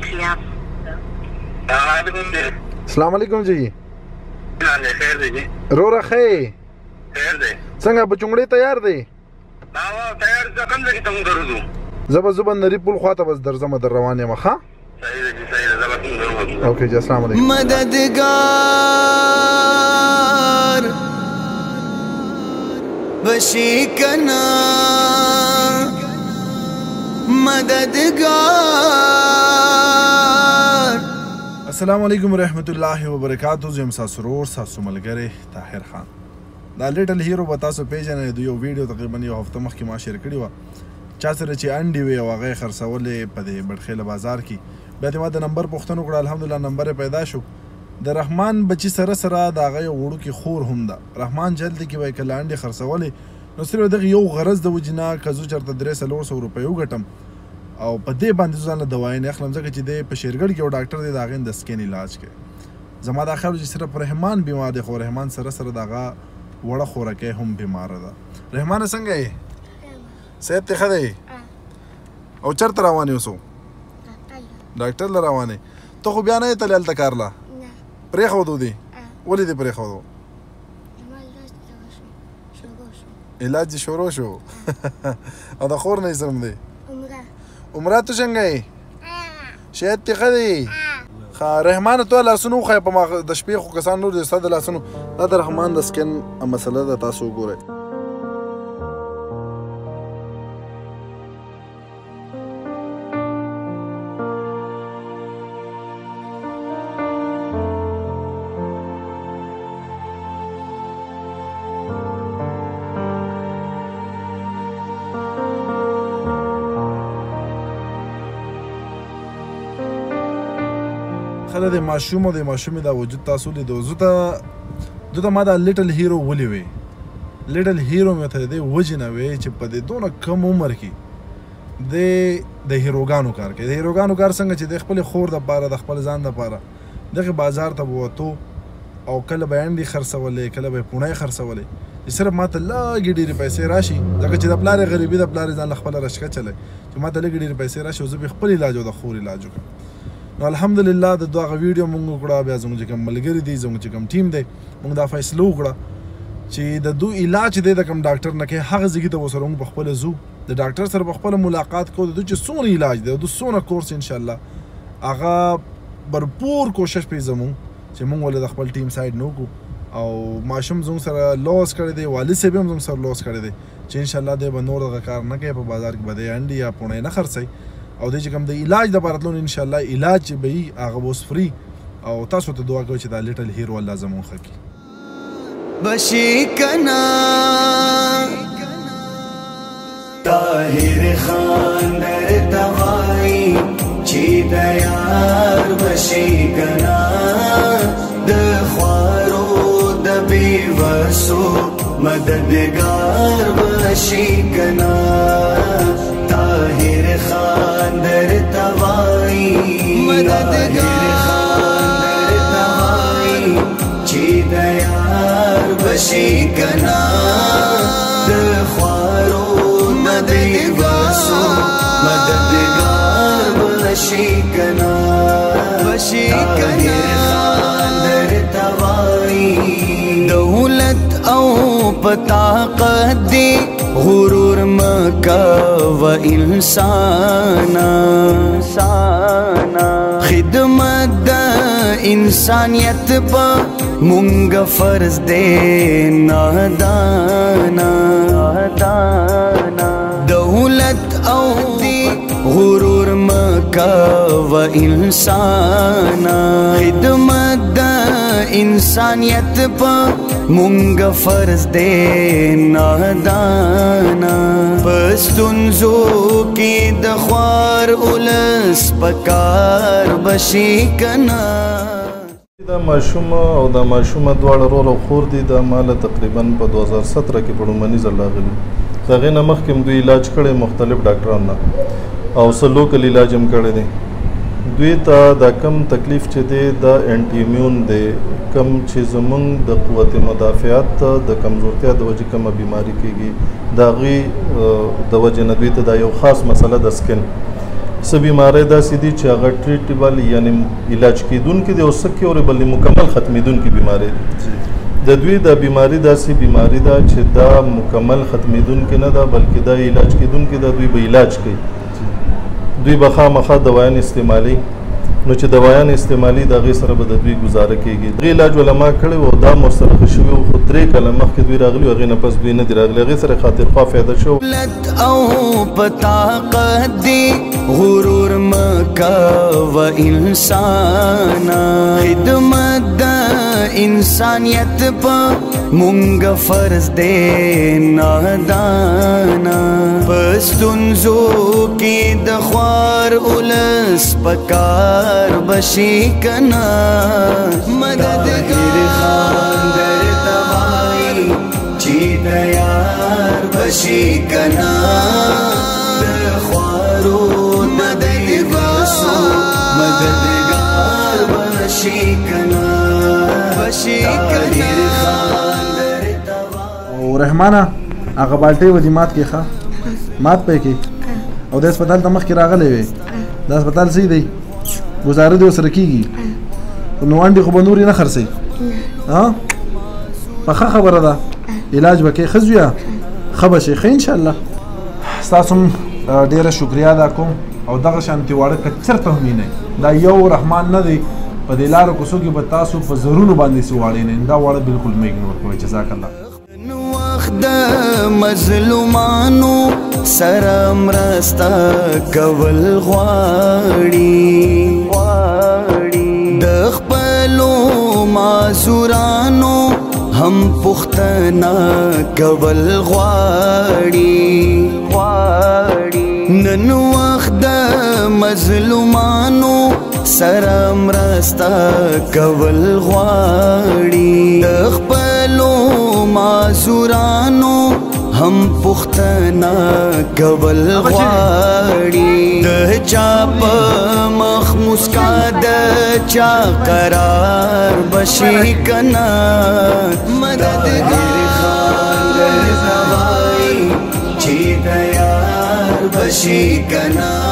किया। अस्सलाम वालेकुम जी। खैर दे जी। रो रखे खैर दे। संगा बचुंगड़े तैयार दे? तैयार ज कम लगी तुम करो दू। जबरजुबन नरी पुल ख्वाता बस दरजमा दर रवाने में खा। सही है जी, सही है। जब तुम करो। ओके जी, अस्सलाम वालेकुम। मददगार बशीकना मददगार। अस्सलाम वालेकुम रहमतुल्लाहि व बरकातहू। जम ससुरोर सासु मलगरे ताहिर खान دا لیټل هیرو به تاسو پیژنئ. د یو ویډیو تقریبا یو هفته مخکې ما شیر کړی وه، چا سره چې انډې وې او هغه یې خرڅولې په دې بډخیله بازار کې. بیا دې ما د نمبر پوښتنه وکړه، الحمدلله نمبر یې پیدا شو. د رحمان بچي سره سره د هغه یو وړوکې خور هم ده. رحمان جلد کې وایي کله انډې خرڅولې نو صرف دغه یو غرض د وجې نه که زه چېرته 300 روپۍ وګټم او په دې باندې زه ځان له دوایي نه اخلم، ځکه چې دی په شیرګړ کې یو ډاکټر دی د هغې د سکین علاج کوي. زما دا خیال چې صرف رحمان بیمار دی، خو رحمان سره سره د هغه وړه خورکۍ هم بیماره ده. رحمانه څنګه یې؟ صحت دې ښه دی؟ او چېرته روان یې اوسو؟ ډاکټر له روان یې؟ ته خو بیا نه یې تللی هلته کار له؟ پرېښودو دې؟ ولې دې پرېښودو؟ علاج دې شروع شو. او د خور نه یې څرم دی؟ عمره ته څنګه یې؟ صحت دې ښه دی؟ رحمان ته لاسونو وښیه په ما د شپې خو کسان نور دي ستا د لاسونو. دا د رحمان د سکن مسله ده، تاسو وګورئ. خله د ماشوم او د ماشومې دا وجود تاسو لیدو. زه ته ما دا لیټل هیرو ولې وې؟ لیټل هیرو مې ته د دې وجې نه وې چې په دې دونه کم عمر کې د هیروګانو کار کوي. د هیروګانو کار څنګه چې د خپلې خور دپاره د خپل ځان دپاره دغې بازار ته به وتو او کله به انډې خرڅولې، کله به یې پوڼۍ خرڅولې چې صرف ما ته لږې ډېرې پیسې راشي، ځکه چې د پلار یې غریبي د پلار یې ځان له خپله رشکه چلی چې ما ته لږې ډېرې پیسې راشي او زه به خپل علاج او د خور علاج وکړم. نو الحمدلله د دغه ویډیو مونږ وکړه. بیا زموږ چې کوم ملګري دي، زموږ چې کوم ټیم دی، مونږ دا فیصله وکړه چې د دوی علاج دی د کوم ډاکټر نه کوي هغه ځای ته ورسره مونږ پخپله ځو، د ډاکټر سره پخپله ملاقات کوو، د دوی چې څومره علاج دی او د څومره کورس انشاءالله هغه برپور کوشش پرې زموږ چې مونږ ولې د خپل ټیم سایډ نه وکړو. او ماشوم زموږ سره لوس کړی دی، والد صاحب هم زموږ سره لوس کړی دی چې انشاءالله دی به نور دغه کار نه کوي، په بازار کې به دی انډې یا پوڼۍ نه خرڅوي او دی چې کوم د علاج دپاره تلون انشاءالله علاج چې به وي هغه به اوس فري. او تاسو ته دعا کوئ چې دا لیټل هیرو الله زموږ ښه کړي. بشیکنا طاهر خان درته وایي چې د یار بشیکنا د خوارو د بېوسو مددګار بشیکنا. طاهر خان درته وایي مددګار چې د یار بشیکنا د خوارو د بېوسو مددګار بشیکنا. طاهر خان درته وایي دولت او پطاقت دی غرور مکا و انسانا. خدمت دا انسانیت با مونږ فرض دے نادانا. دولت او دی غرور مکا و انسانا. خدمت دا انسانیت با مونږ فرض دے نادانا. پستونزو کې د خوار اولس پکار بشیکنا. دا ماشوم او دا ماشومه دواړه رور او خور دي. دا ماله تقریبا په 2017 کې په لومړني ځل راغلي. د هغې نه مخکې هم دوی علاج کړی مختلف ډاکټرانو نه او څه لوکل علاج هم کړی دی. دوی ته دا کم تکلیف چې دی دا انټي ایمیون دی، کم چې زمونږ د قوت مدافعت د کمزورتیا د وجې کومه بیماري کېږي د هغې د وجې نه دوی ته دا یو خاص مسله د سکن څه بیماری داسې دي چې هغه ټریټیبل یعنی علاج کیدونکي دي او څه کیوربل دي مکمل ختمیدونکي بیماری دي د دوی د بیماری داسې بیماری ده چې دا مکمل ختمیدونکي نه ده بلکې دا علاج کیدونکي ده دوی به علاج کوي دوی به خامخا دوایان استعمالي نو چې دوایان استعمالي د هغې سره به د دوی ګزاره کیږي دغې علاج ولما کړی و دا مور سره ښه شوي وو خو 3 کاله مخکې دوی راغلي و هغې نه پس دوی نه دي راغلي هغې سره خاطرخوا فایده شو او پطاقت دی غرور مکوه انسانا خدمت د انسانیت په مونږ فرض دی نادانا په ستونزو کې د خوار اولس پکار بشي کنا مددګار خان درته وایي چې تیار بشي کنا د خوارو مددګار بشي کنا او رحمانه هغه بالټۍ ودی مات کې ښه مات پې کې او د هسپتال ته مخکې راغلی وې د هسپتال څه دی ګزاره دې ورسره کېږي نو وانډې خو به نورې نه خرڅوي ها په ښه خبره ده علاج به کې ښه زویه ښه به شي ښه انشاءالله ستاسو هم ډېره شکریا ادا کوم او دغه شانتې واړه که چېرته هم وینئ دا یو رحمان نه دی په دې لارو کوڅو کې به تاسو په زرونو باندې څه واړې نه دا واړه بالکل مه اګنور کوئ جزاک الله وخت د مظلومانو سره مرسته کول غواړي د خپلو معذورانو هم پوښتنه کول غواړي نن وخت د مظلومانو سره مرسته کول غواړي د خپلو معذورانو هم پوښتنه کول غواړي د چا په مخ مسکا د چا قرار بشي کنا مددګار خان درته وایي چې تیار بشي کنا